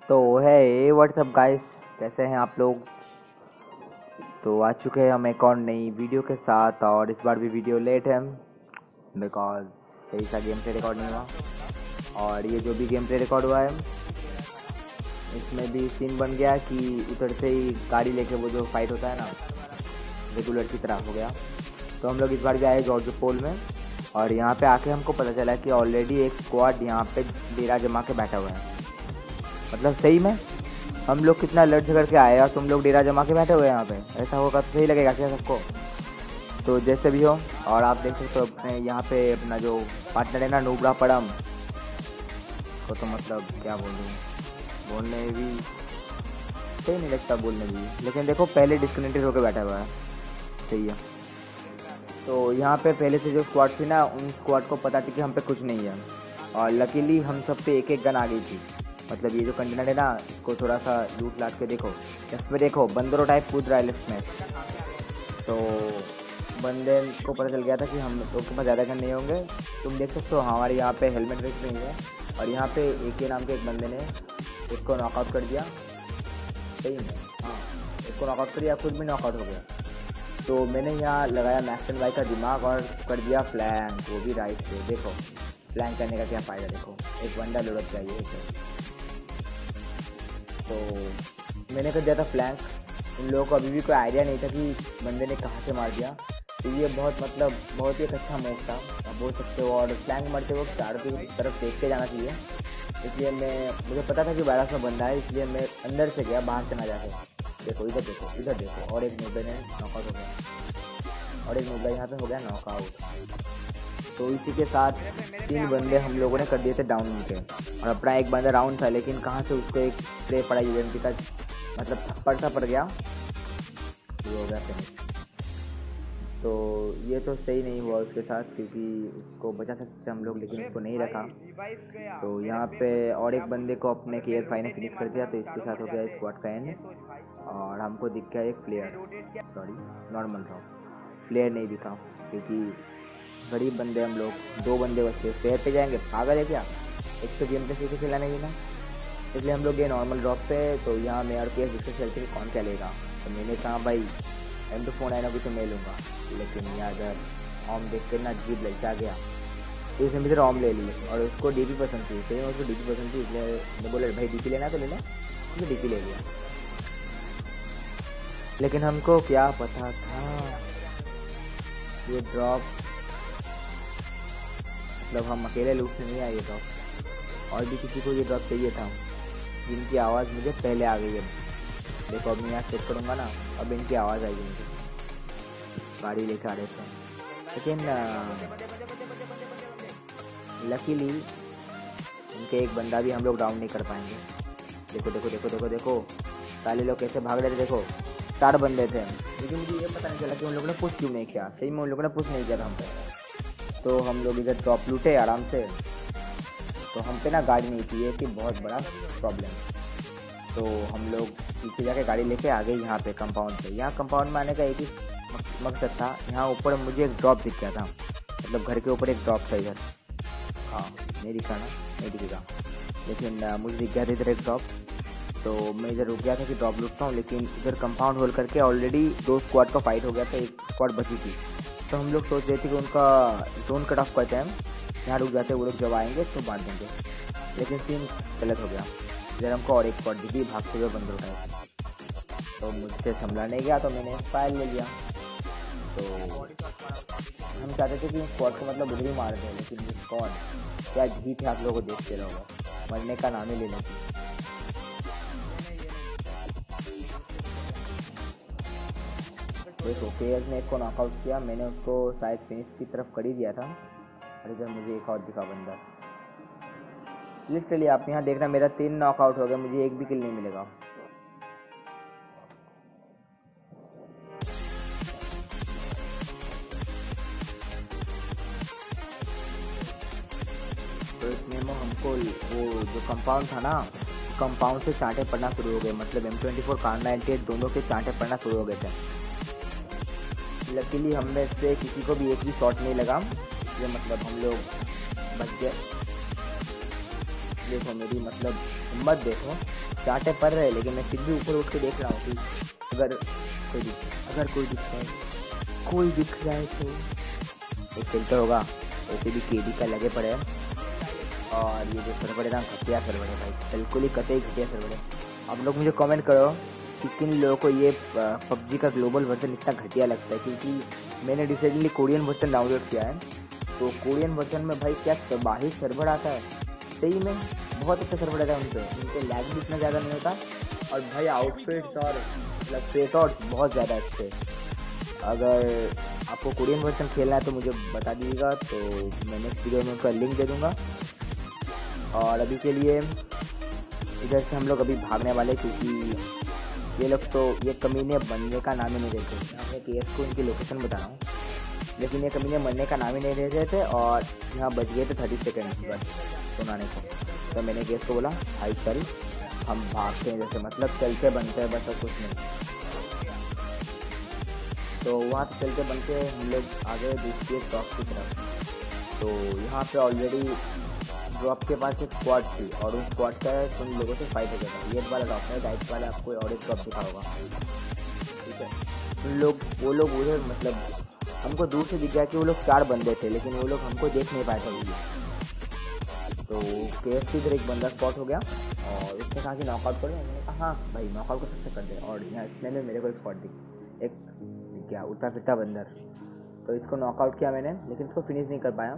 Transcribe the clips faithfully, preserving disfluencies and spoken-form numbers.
तो है WhatsApp guys, कैसे हैं आप लोग। तो आ चुके हैं हम एक और नई वीडियो के साथ, और इस बार भी वीडियो लेट है बिकॉज सही सा गेम प्ले रिकॉर्ड नहीं हुआ। और ये जो भी गेम प्ले रिकॉर्ड हुआ है इसमें भी सीन बन गया कि उधर से ही गाड़ी लेके वो जो फाइट होता है ना रेगुलर की तरह हो गया। तो हम लोग इस बार भी आए जॉर्ज पोल में, और यहाँ पे आके हमको पता चला कि ऑलरेडी एक स्क्वाड यहाँ पे डेरा जमा के बैठा हुआ है। मतलब सही में हम लोग कितना लड़ झगड़ के आए और तुम लोग डेरा जमा के बैठे हुए हैं यहाँ पे, ऐसा होगा तो सही लगेगा क्या सबको। तो जैसे भी हो, और आप देख सकते हो अपने यहाँ पे अपना जो पार्टनर है ना नूबरा पड़म को, तो मतलब क्या बोलूँ, बोलने में भी सही नहीं लगता बोलने भी, लेकिन देखो पहले डिस्कनेक्टेड होकर बैठा हुआ है, सही है। तो यहाँ पे पहले से जो स्क्वाड थी ना, उन स्क्वाड को पता थी कि हम पे कुछ नहीं है, और लकीली हम सब पे एक एक गन आ गई थी। मतलब ये जो कंटेनर है ना, इसको थोड़ा सा लूट लाट के देखो, इसमें देखो बंदरों टाइप कूद रहा है लिफ्ट में। तो बंदे को पता चल गया था कि हम लोग के पास ज़्यादा गन नहीं होंगे। तुम देख सकते हो हमारे यहाँ पे हेलमेट वेस्ट नहीं है, और यहाँ पे ए के नाम के एक बंदे ने इसको नॉकआउट कर दिया। सही में हाँ, इसको नॉकआउट कर दिया, खुद भी नॉकआउट हो गया। तो मैंने यहाँ लगाया मैक्सन भाई का दिमाग और कर दिया फ्लैंक, वो भी राइट से। देखो फ्लैंक करने का क्या फ़ायदा, देखो एक बंदा लुढ़क चाहिए इसे। तो मैंने कर दिया था फ्लैंक। उन लोगों को अभी भी कोई आइडिया नहीं था कि बंदे ने कहाँ से मार दिया। तो ये बहुत मतलब बहुत ही एक अच्छा मूव था, आप बोल सकते हो। और फ्लैंक मारते वक्त चारों की तरफ देख के जाना चाहिए, इसलिए मैं मुझे पता था कि बारह सौ बंदा है, इसलिए मैं अंदर से गया, बाहर से ना जाके। देखो इधर देखो इधर देखो, और एक नोबे ने नॉकआउट हो गया, और एक नोबा यहाँ पे हो गया नॉकआउट। तो इसी के साथ तीन बंदे हम लोगों ने कर दिए थे डाउन उनके, और अपना एक बंदा राउंड था, लेकिन कहाँ से उसको एक स्प्रे पड़ा यूएमपी का, मतलब थप्पड़ सा पड़ गया, ये हो गया फिनिश। तो ये तो सही नहीं हुआ उसके साथ, क्योंकि उसको बचा सकते हम लोग, लेकिन उसको नहीं रखा। तो यहाँ पे और एक बंदे को अपने के एयर फाई ने फिनिश कर दिया, तो इसके साथ हो गया स्क्वाड का एंड। और हमको दिख गया एक फ्लेयर, सॉरी नॉर्मल था, फ्लेयर नहीं दिखा, क्योंकि गरीब बंदे हम लोग, दो बंदे बचते, फेयर पे जाएंगे, पागल है क्या, एक तो गेम पे सीखे खिलाने की ना। इसलिए हम लोग गए नॉर्मल ड्रॉप पे। तो यहाँ मैं और पी एस डिस्कस चलते कि कौन क्या लेगा। तो मैंने कहा भाई एम टू फोन आए ना भी तो मैं लूँगा, लेकिन यहाँ अगर ऑम देख कर ना जीप ललचा गया, तो इसने भी ऑम ले ली, और उसको डी पी पसंद थी, सही में उसको डी पी पसंद थी, इसलिए मैं बोले भाई डी पी लेना तो लेना, उसने डी पी ले लिया। लेकिन हमको क्या पता था ये ड्रॉप, मतलब हम अकेले लूट से नहीं आए ये ड्रॉप, और भी किसी को ये ड्रॉप चाहिए था, जिनकी आवाज़ मुझे पहले आ गई है। देखो अब मैं यहाँ चेक करूँगा ना, अब इनकी आवाज़ आएगी मुझे, गाड़ी लेकर आ रहे थे। लेकिन लकीली उनके एक बंदा भी हम लोग डाउन नहीं कर पाएंगे। देखो देखो देखो देखो देखो साले लोग कैसे भाग रहे थे, देखो चार बंदे थे, लेकिन मुझे ये पता नहीं चला कि उन लोगों ने पुश क्यों नहीं किया। सही में उन लोगों ने पुश नहीं किया था हम पे। तो हम लोग इधर ड्रॉप लूटे आराम से। तो हम पे ना गाड़ी नहीं थी, ये थी बहुत बड़ा प्रॉब्लम। तो हम लोग पीछे जाके गाड़ी लेके आ गए यहाँ पे कंपाउंड पे। यहाँ कंपाउंड में आने का एक ही मकसद था, यहाँ ऊपर मुझे एक ड्रॉप दिख गया था, मतलब घर के ऊपर एक ड्रॉप था इधर। हाँ नहीं दिखा ना, नहीं दिखेगा, लेकिन आ, मुझे दिख गया था इधर एक ड्रॉप। तो मैं इधर रुक गया था कि ड्रॉप लूटता हूँ, लेकिन इधर कंपाउंड होल करके ऑलरेडी दो स्क्वाड का फाइट हो गया था, एक स्क्वाड बची थी। तो हम लोग सोच रहे थे कि उनका जोन कट ऑफ करते हैं, यहाँ रुक जाते, वो लोग जब आएंगे तो बांट देंगे, लेकिन सीन गलत हो गया। इधर हमको और एक स्क्वाड दिखी भागते हुए बंदर उठाए, तो मुझसे संभला नहीं गया, तो मैंने फायर ले लिया। तो हम चाहते थे कि स्क्वाड को मतलब उधर ही मार दें, लेकिन स्क्वाड क्या जीत है आप लोगों को देखते रहोगे, मरने का नाम ही लेने की। देखो के एस ने एक को नॉकआउट किया, मैंने उसको शायद फिनिश की तरफ कर ही दिया था, और इधर मुझे एक और दिखा बंदा। लिटरली आप यहाँ देखना मेरा तीन नॉकआउट हो गया, मुझे एक भी किल नहीं मिलेगा। तो इसमें हमको वो जो कंपाउंड था ना, कंपाउंड से चांटे पड़ना शुरू हो गए, मतलब M twenty four Kar ninety eight दोनों के चांटे पड़ना शुरू हो गए थे। लकीली हम में से किसी को भी एक भी शॉट नहीं लगा, ये मतलब हम लोग बच गए। देखो मेरी मतलब हिम्मत देखो, चाटे पड़ रहे लेकिन मैं फिर भी ऊपर उठ के देख रहा हूँ कि अगर कोई दिख अगर कोई दिख रहा है कोई दिख रहा है तो एक फिल्टर होगा। वैसे भी केडी का लगे पड़े हैं और ये जो सर्वर है ना घटिया सर्वर है भाई, बिल्कुल ही कतई घटिया सर्वर है। आप लोग मुझे कमेंट करो कि किन लोगों को ये पबजी का ग्लोबल वर्जन इतना घटिया लगता है, क्योंकि मैंने रिसेंटली कोरियन वर्जन डाउनलोड किया है। तो कोरियन वर्जन में भाई क्या तबाही सर्वर आता है, सही में बहुत अच्छा सर्वर आता है। उनके उनके लैग भी इतना ज़्यादा नहीं होता और भाई आउटफिट्स और मतलब क्रिएटर्स बहुत ज़्यादा अच्छे। अगर आपको कोरियन वर्जन खेलना है तो मुझे बता दीजिएगा, तो मैंने इस वीडियो में उसका लिंक दे दूँगा। और अभी के लिए इधर से हम लोग अभी भागने वाले, क्योंकि ये लोग तो ये कमीने बनने का नाम ही नहीं देते। मैं केएस को इनकी लोकेशन बता रहा हूँ, लेकिन ये कमीने बनने का नाम ही नहीं दे रहे थे और यहाँ बच गए थे थर्टी सेकेंड बस सुनाने को। तो मैंने केएस को बोला भाई चल हम भागते हैं, जैसे मतलब चलते बनते हैं बस और कुछ नहीं। तो वहाँ से चलते बनते हम लोग आगे दूसरी टॉप की तरफ। तो यहाँ पे ऑलरेडी ड्रॉप के पास एक स्क्वाड थी और उस स्क्वाड का उन लोगों से फाइट हो गया था। ये वाला ड्रॉप है, राइट वाला आपको और एक ड्रॉप दिखा होगा, ठीक है। उन लोग वो लोग उधर मतलब हमको दूर से दिख गया कि वो लोग चार बंदे थे, लेकिन वो लोग हमको देख नहीं पाए थे वो। तो केएस इधर एक बंदा स्पॉट हो गया और उसने कहा कि नॉकआउट करो। मैंने कहा हाँ भाई नॉकआउट को सबसे कर दे। और यहाँ इतने में मेरे को एक स्पॉट दिख एक क्या उल्टा फिरता बंदर, तो इसको नॉकआउट किया मैंने, लेकिन इसको फिनिश नहीं कर पाया।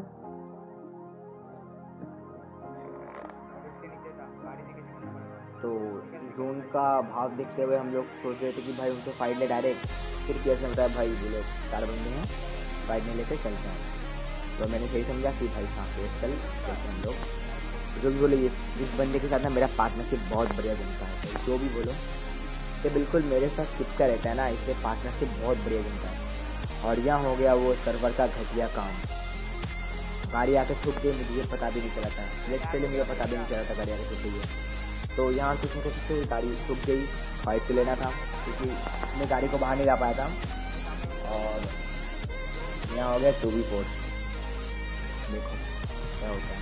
तो जोन का भाव देखते हुए हम लोग सोच रहे थे कि भाई उनसे फाइट ले डायरेक्ट, फिर क्या समझता है भाई बोले चार बंदे हैं फाइट नहीं लेते चलते हैं। तो मैंने सही समझा कि भाई हाँ फेस चल चलते हम लोग। जो भी बोले ये इस बंदे के साथ ना मेरा पार्टनरशिप बहुत बढ़िया बनता है। तो जो भी बोलो ये बिल्कुल मेरे साथ चिपका रहता है ना, इसलिए पार्टनरशिप बहुत बढ़िया बनता है। और यहाँ हो गया वो सर्वर का घटिया काम, गाड़ी आके छुप गई, मुझे पता भी नहीं चला था। नेक्स्ट पहले मुझे पता भी नहीं चला था गाड़ी आके छुप गई है। तो यहाँ से सोचे से गाड़ी छुप गई, फाइट से लेना था क्योंकि मैं गाड़ी को बाहर नहीं ला पाया था। और यहाँ हो गया टू बी फोर, देखो क्या होता है।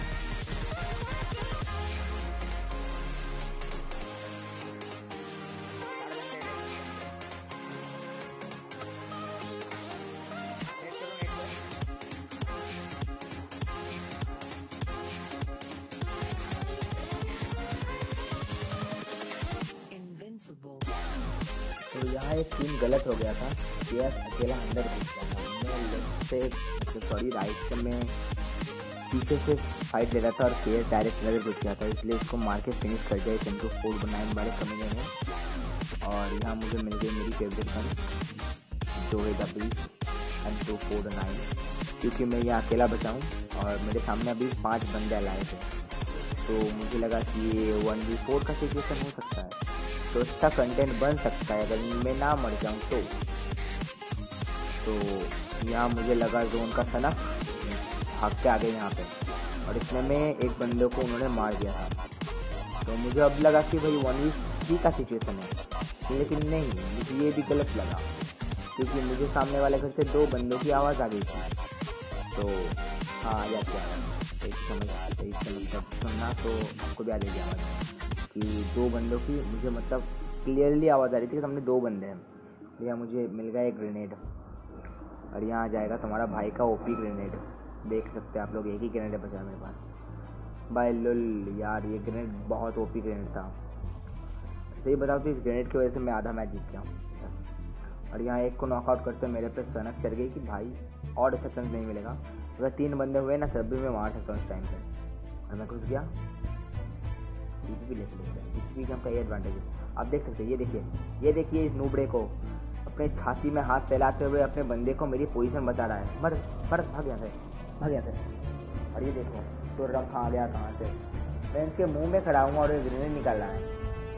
तो यहाँ एक सीन गलत हो गया था, केएस अकेला अंदर घुस गया था। मैं लेफ्ट से सॉरी राइट से मैं पीछे से फाइट ले रहा था और केएस डायरेक्ट अंदर घुस गया था, इसलिए इसको मार के फिनिश कर दिया टेन टू फोर नाइन वाले कमीने में। और यहाँ मुझे मिल गई मेरी फेवरेट गन जो है W M two four nine, क्योंकि मैं यहाँ अकेला बचा हूँ और मेरे सामने अभी पाँच बंदे लाए थे। तो मुझे लगा कि ये वन वी फोर का सिचुएशन हो सकता है, तो इसका कंटेंट बन सकता है अगर मैं ना मर जाऊँ तो। तो यहाँ मुझे लगा जोन का सनक भाग के आ गए यहाँ पे और इसमें में एक बंदे को उन्होंने मार दिया था। तो मुझे अब लगा कि भाई वन वी थ्री का सिचुएशन है, लेकिन नहीं, मुझे ये भी गलत लगा क्योंकि मुझे सामने वाले घर से दो बंदों की आवाज़ आ गई थी। तो हाँ आ जाती आवाज़, सही समझ सही मतलब सुनना तो आपको भी आ जाएगी आवाज़ कि दो बंदों की मुझे मतलब क्लियरली आवाज़ आ रही थी कि सामने दो बंदे हैं। यहाँ मुझे मिल गया एक ग्रेनेड और यहाँ आ जाएगा तुम्हारा भाई का ओपी ग्रेनेड, देख सकते हैं आप लोग, एक ही ग्रेनेड बचा मेरे पास। बाय लुल यार ये ग्रेनेड बहुत ओपी ग्रेनेड था, सही बताओ तो इस ग्रेनेड की वजह से मैं आधा मैच जीत गया। और यहाँ एक को नॉकआउट करते मेरे पे सनक चढ़ गई कि भाई और अच्छा चांस नहीं मिलेगा, अगर तीन बंदे हुए ना तब भी मैं मार सकता हूँ इस टाइम पर। और मैं घुस गया, भी ले सकते इस भी का ये एडवांटेज है। आप देख सकते हैं, ये देखिए ये देखिए इस नूबड़े को अपने छाती में हाथ फैलाते हुए अपने बंदे को मेरी पोजीशन बता रहा है। मर मर भाग गया था भाग गया था। और ये देखो तो रंग कहाँ गया कहाँ से, मैं इसके मुंह में खड़ा हूँ और ये ग्रेनेड निकाल रहा है।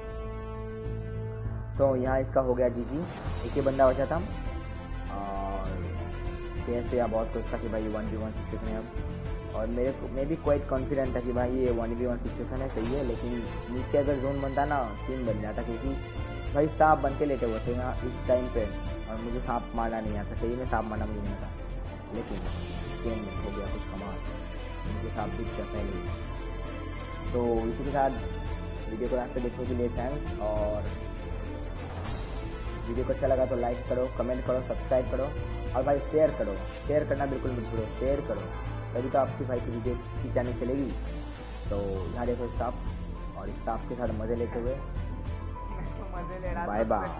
तो यहाँ इसका हो गया जी जी, एक ही बंदा बचा था और कैसे या बहुत कुछ था कि भाई वन वी वन सिचुएशन है अब। और मेरे को मैं भी क्वाइट कॉन्फिडेंट था कि भाई ये वन वी वन सिचुएशन है, सही है। लेकिन नीचे अगर जोन बनता ना तीन बन जाता, क्योंकि भाई सांप बन के लेटे हुए थे यहाँ इस टाइम पे और मुझे सांप मारना नहीं आता, सही में सांप मारना मुझे नहीं आता। लेकिन गेम हो गया कुछ कमाल, मुझे सांप दिख गया पहले तो इसी के साथ वीडियो को लास्ट तक देखने के लिए थैंक्स, और वीडियो को अच्छा लगा तो लाइक करो, कमेंट करो, सब्सक्राइब करो, और भाई शेयर करो। शेयर करना बिल्कुल मत भूलो, शेयर करो, तभी तो आपकी भाई की वीडियो की जानी चलेगी। तो यहाँ देखो स्टाफ, और स्टाफ के साथ मज़े लेते हुए मजे ले रहा बाय बाय।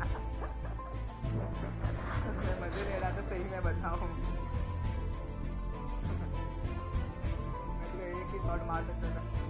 मैं मजे ले रहा था, सही मैं बताऊं। मैं तो एक ही शॉट मार सकता था।